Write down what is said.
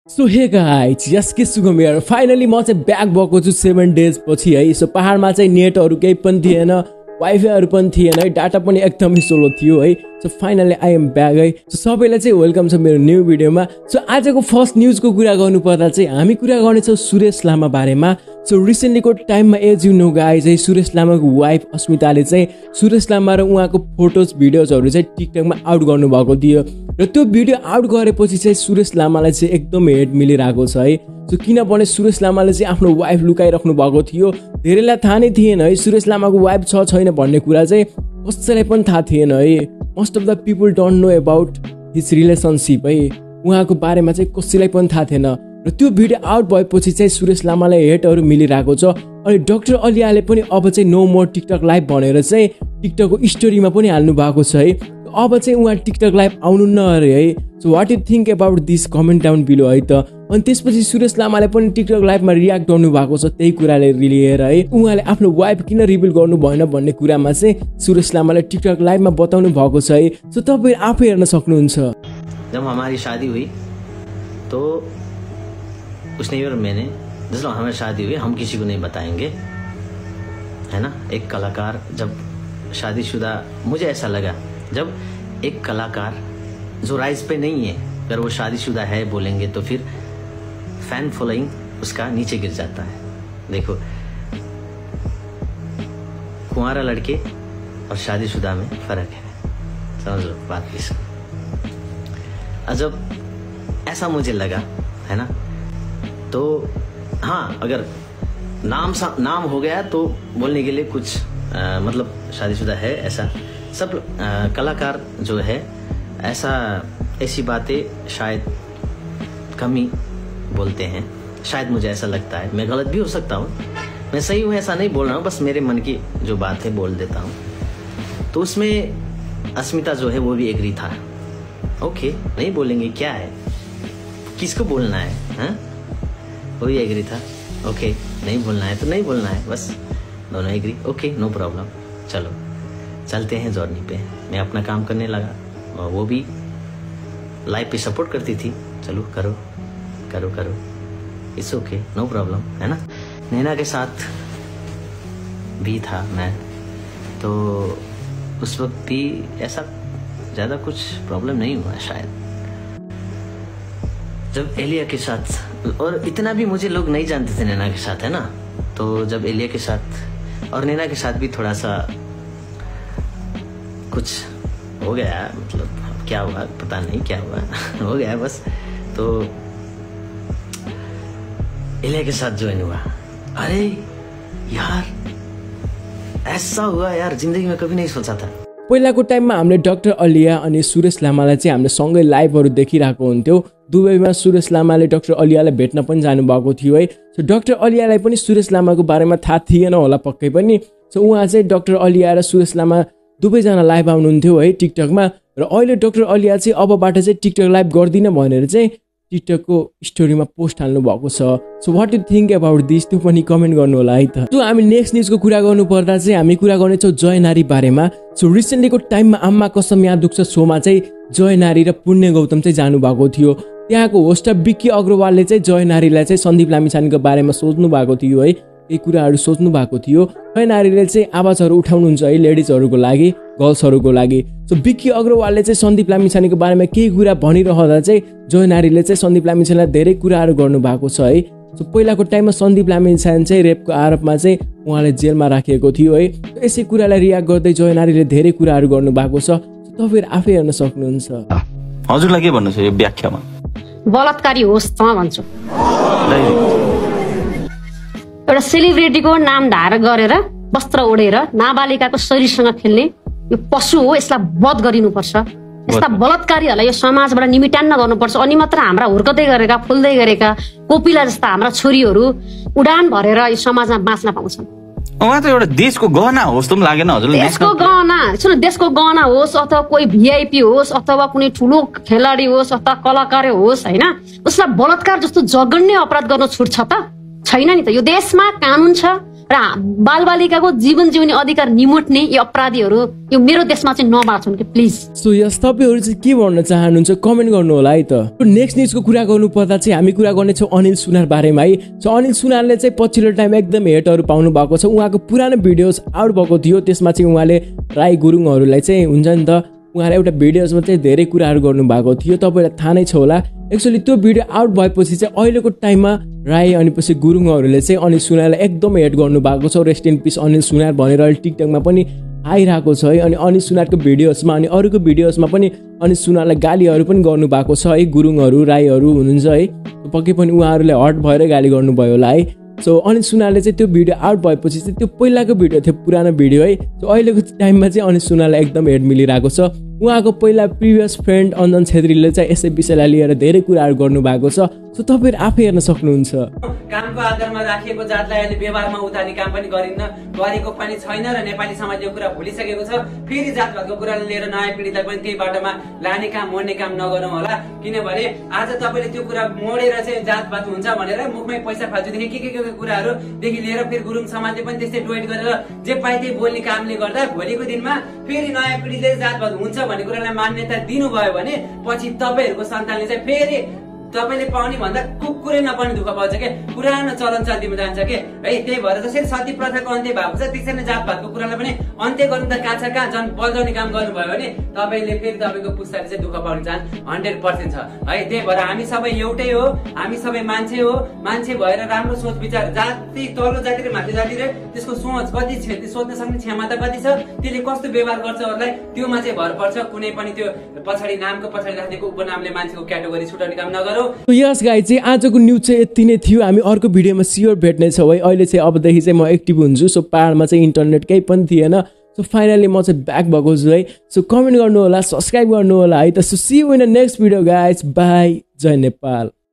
So hey guys यसके सुगम यार finally म चाहिँ ब्याक भएको छु 7 डेज पछि है। सो पहाडमा चाहिँ नेटहरू केही पनि थिएन, वाइफाईहरू पनि थिएन है, डाटा पनि एकदमै स्लो थियो है। So finally I am back है। सो सबैलाई चाहिँ वेलकम छ मेरो न्यू भिडियोमा। सो आजको फर्स्ट न्युजको कुरा गर्नु पर्दा चाहिँ हामी कुरा गर्नेछौँ सुरेश लामा बारेमा। सो रिसेन्टलीको टाइममा एज यु नो गाइज है, सुरेश लामाको वाइफ अस्मिताले चाहिँ सुरेश लामा र उहाँको फोटोज भिडियोजहरू चाहिँ टिकटकमा आउट गर्नुभएको थियो र त्यो भिडियो आउट गरेपछि चाहिँ सुरेश लामालाई चाहिँ एकदम हेट मिलिरहेको छ है। सो किनभने सुरेश लामाले चाहिँ आफ्नो वाइफ लुकाइराख्नु भएको थियो। धेरैलाई थाहा नै थिएन है सुरेश लामाको वाइफ छ छैन भन्ने कुरा चाहिँ कसैलाई पनि थाहा थिएन है। Most of the people don't know about his relationship है, उहाँको बारेमा चाहिँ कसैलाई पनि थाहा थिएन र त्यो भिडियो आउट भएपछि चाहिँ सुरेश लामालाई हेटहरू मिलिरहेको छ। अनि डाक्टर अलियाले पनि अब चाहिँ नो मोर टिकटक लाइभ भनेर चाहिँ टिकटकको स्टोरीमा पनि हाल्नु भएको छ है। अब चाहिँ उहाँ टिकटक लाइभ आउनु न अरे है। So what you think about this comment down below है त। अनि त्यसपछि सुरेश लामाले पनि टिकटक लाइभमा रियाक्ट गर्नु भएको छ त्यही कुराले लिएर है। उहाँले आफ्नो वाइफ किन रिभिल गर्नु भएन भन्ने कुरामा चाहिँ सुरेश लामाले टिकटक लाइभमा बताउनु भएको छ है। सो तपाईँ आफै हेर्न सक्नुहुन्छ। जब हमारी शादी हुई तो उसने और मैंने, जब हमारी शादी हुई हम किसी को नहीं बताएंगे, है ना। एक कलाकार जब शादीशुदा, मुझे ऐसा लगा जब एक कलाकार जो राइज पे नहीं है अगर वो शादीशुदा है बोलेंगे तो फिर फैन फॉलोइंग उसका नीचे गिर जाता है। देखो कुंवारा लड़के और शादीशुदा में फर्क है, समझ लो बात इसको। जब ऐसा मुझे लगा है ना, तो हाँ अगर नाम हो गया तो बोलने के लिए कुछ मतलब शादीशुदा है ऐसा सब कलाकार जो है ऐसी बातें शायद कम ही बोलते हैं। शायद मुझे ऐसा लगता है, मैं गलत भी हो सकता हूँ, मैं सही हूँ ऐसा नहीं बोल रहा हूँ, बस मेरे मन की जो बात है बोल देता हूँ। तो उसमें अस्मिता जो है वो भी एग्री था। ओके नहीं बोलेंगे क्या है, किसको बोलना है, हाँ वो भी एग्री था। ओके नहीं बोलना है तो नहीं बोलना है, बस दोनों एग्री। ओके नो प्रॉब्लम, चलो चलते हैं जर्नी पे। मैं अपना काम करने लगा और वो भी लाइफ पे सपोर्ट करती थी, चलो करो करो करो, इट्स ओके नो प्रॉब्लम, है ना। नैना के साथ भी था मैं, तो उस वक्त भी ऐसा ज़्यादा कुछ प्रॉब्लम नहीं हुआ शायद। जब एलिया के साथ, और इतना भी मुझे लोग नहीं जानते थे नैना के साथ, है ना। तो जब एलिया के साथ और नैना के साथ भी थोड़ा सा कुछ हो गया, मतलब क्या हुआ पता नहीं क्या हुआ हो गया बस। तो एलिया के साथ ज्वाइन हुआ, अरे यार ऐसा हुआ यार, जिंदगी में कभी नहीं सोचा था। पहिलाको टाइममा हामीले डाक्टर अलिया अनि सुरेश लामालाई चाहिँ हामीले सँगै लाइभहरू देखिरहेको हुन्थ्यो। दुबईमा सुरेश लामाले डाक्टर अलियालाई भेट्न पनि जानुभएको थियो है। सो डाक्टर अलियालाई पनि सुरेश लामाको बारेमा थाहा थिएन होला पक्कै पनि। सो उहाँ चाहिँ डाक्टर अलिया र सुरेश लामा दुवैजना लाइभ आउनुहुन्थ्यो है टिकटकमा। र अहिले डाक्टर अलिया चाहिँ अबबाट चाहिँ टिकटक लाइभ गर्दिन भनेर चाहिँ टिकटकको स्टोरीमा पोस्ट हाल्नु भएको छ। So what you think about this, त्यो पनि कमेन्ट गर्नु होला है त। सो हामी नेक्स्ट न्युजको कुरा गर्नु पर्दा चाहिँ हामी कुरा गर्नेछौँ जय नारी बारेमा। सो रिसेन्टलीको टाइममा आम्मा कसम यहाँ दुख्छ सोमा चाहिँ जय नारी र पुण्य गौतम चाहिँ जानुभएको थियो। त्यहाँको होस्ट विक्की अग्रवालले चाहिँ जय नारीलाई चाहिँ सन्दीप लामिछानेको बारेमा सोच्नु भएको थियो है, केही कुराहरू सोच्नु भएको थियो। जय नारीले चाहिँ आवाजहरू उठाउनुहुन्छ है लेडिजहरूको लागि, गर्ल्सहरूको लागि। सो विक्की अग्रवालले चाहिँ सन्दीप लामिछानेको बारेमा केही कुरा भनिरहँदा चाहिँ जय नारीले चाहिँ सन्दीप लामिछानेलाई धेरै कुराहरू गर्नुभएको छ है। सो पहिलाको टाइममा सन्दीप लामिछाने चाहिँ रेपको आरोपमा चाहिँ उहाँले जेलमा राखिएको थियो है। यसै कुरालाई रियाक्ट गर्दै जय नारीले धेरै कुराहरू गर्नुभएको छ। तपाईँहरू आफै हेर्न सक्नुहुन्छ। हजुरलाई के भन्नु छ यो व्याख्यामा? बलात्कारी होस् त भन्छु। एउटा सेलिब्रिटीको नाम धार गरेर वस्त्र ओढेर नाबालिकाको शरीरसँग खेल्ने यो पशु हो, यसलाई वध गरिनुपर्छ। यस्ता बलात्कारीहरूलाई यो समाजबाट निमिटान्न गर्नुपर्छ। अनि मात्र हाम्रा हुर्कदै गरेका फुल्दै गरेका कोपिला जस्ता हाम्रा छोरीहरू उडान भरेर यो समाजमा बाँच्न पाउँछन्। उहाँ त एउटा देशको गहना होस् त लागेन हजुरले? देशको गहना, सुन, देशको गहना होस् अथवा कोही भिआइपी होस् अथवा कुनै ठुलो खेलाडी होस् अथवा कलाकार होस्, होइन, उसलाई बलात्कार जस्तो जघन्य अपराध गर्न छुट्छ त? छैन नि त। यो देशमा कानुन छ, र बालबालिकाको जीवन जिउने अधिकार निमुट्ने यो अपराधीहरू यो मेरो देशमा चाहिँ नबाँचुन् कि प्लिज। सो यस तपाईँहरू चाहिँ के भन्न चाहनुहुन्छ कमेन्ट गर्नु होला है त। नेक्स्ट न्युजको कुरा गर्नु पर्दा चाहिँ हामी कुरा गर्नेछौँ अनिल सुनार बारेमा है। सो अनिल सुनारले चाहिँ पछिल्लो टाइम एकदम हेटहरू पाउनु भएको छ। उहाँको पुरानो भिडियोज आउट भएको थियो, त्यसमा चाहिँ उहाँले राई गुरुङहरूलाई चाहिँ हुन्छ नि त उहाँले एउटा भिडियोजमा चाहिँ धेरै कुराहरू गर्नुभएको थियो, तपाईँलाई थाहा नै छ होला। एक्चुअली त्यो भिडियो आउट भएपछि चाहिँ अहिलेको टाइममा राई अनि पछि गुरुङहरूले चाहिँ अनिल सुनारलाई एकदम हेट गर्नुभएको छ। Rest in peace Anil Sunar भनेर अहिले टिकटकमा पनि आइरहेको छ है। अनि अनिल सुनारको भिडियोजमा अनि अरूको भिडियोजमा पनि अनिल सुनारलाई गालीहरू पनि गर्नुभएको छ है। गुरुङहरू राईहरू हुनुहुन्छ है, पक्कै पनि उहाँहरूले हट भएर गाली गर्नुभयो होला है। सो अनिल सुनारले चाहिँ त्यो भिडियो आउट भएपछि चाहिँ त्यो पहिलाको भिडियो थियो पुरानो भिडियो है। सो अहिलेको टाइममा चाहिँ अनिल सुनारलाई एकदम हेट मिलिरहेको छ। उहाँको पहिला प्रिभियस फ्रेन्ड अन्जन छेत्रीले चाहिँ यसै विषयलाई लिएर धेरै कुराहरू गर्नुभएको छ। सो तपाईँहरू आफै हेर्न सक्नुहुन्छ। कामको आधारमा राखिएको जातलाई अहिले व्यवहारमा उतार्ने काम पनि गरेको पनि छैन र नेपाली समाज यो कुरा भुलिसकेको छ। फेरि जातपातको कुरालाई लिएर नयाँ पिँढीलाई पनि त्यही बाटोमा लाने काम मोड्ने काम नगरौँ होला, किनभने आज तपाईँले त्यो कुरा मोडेर चाहिँ जातपात हुन्छ भनेर मुखमै पैसा फाल्तुदेखि के कुराहरूदेखि लिएर फेरि गुरुङ समाजले पनि त्यस्तै डोइट गरेर जे पाए त्यही बोल्ने कामले गर्दा भोलिको दिनमा फेरि नयाँ पिँढीले जातपात हुन्छ भन्ने कुरालाई मान्यता दिनुभयो भने पछि तपाईँहरूको सन्तानले चाहिँ फेरि तपाईँले पाउने भन्दा कुकुरै नपाउने दुःख पाउँछ के, पुरानो चलन चल्तीमा जान्छ के है। त्यही भएर जसरी सती प्रथाको अन्त्य भएको छ त्यसरी नै जातपातको कुरालाई पनि अन्त्य गर्नु त कहाँ छ कहाँ झन् बजाउने काम गर्नुभयो भने तपाईँले फेरि तपाईँको पुस्ताले चाहिँ दुःख पाउने चान्स 100% छ है। त्यही भएर हामी सबै एउटै हो, हामी सबै मान्छे हो। मान्छे भएर राम्रो सोच विचार, जाति तल्लो जाति र माथि जाति रे त्यसको सोच कति छ, सोच्न सक्ने क्षमता कति छ, त्यसले कस्तो व्यवहार गर्छ अरूलाई त्योमा चाहिँ भर पर्छ। कुनै पनि त्यो पछाडि नामको पछाडि राख्नेको उपनामले मान्छेको क्याटेगोरी छुटाउने काम नगरौँ। यस गाइज चाहिँ आजको न्युज चाहिँ यति नै थियो। हामी अर्को भिडियोमा सियोर भेट्नेछौँ है। अहिले चाहिँ अबदेखि चाहिँ म एक्टिभ हुन्छु। सो पहाडमा चाहिँ इन्टरनेट केही पनि थिएन। सो फाइनली म चाहिँ ब्याक भएको छु है। सो कमेन्ट गर्नु होला, सब्सक्राइब गर्नु होला है त। So see you in the next video guys, bye, जय नेपाल।